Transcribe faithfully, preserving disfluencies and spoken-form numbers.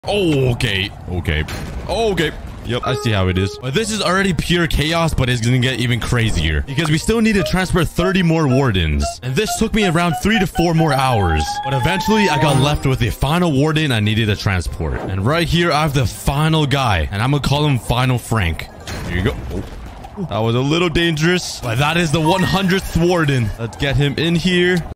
Oh, okay. Okay. Okay. Yep, I see how it is. But this is already pure chaos, but it's gonna get even crazier because we still need to transfer thirty more wardens. And this took me around three to four more hours. But eventually, I got left with the final warden I needed to transport. And right here, I have the final guy. And I'm gonna call him Final Frank. Here you go. Oh. That was a little dangerous, but that is the one hundredth warden. Let's get him in here.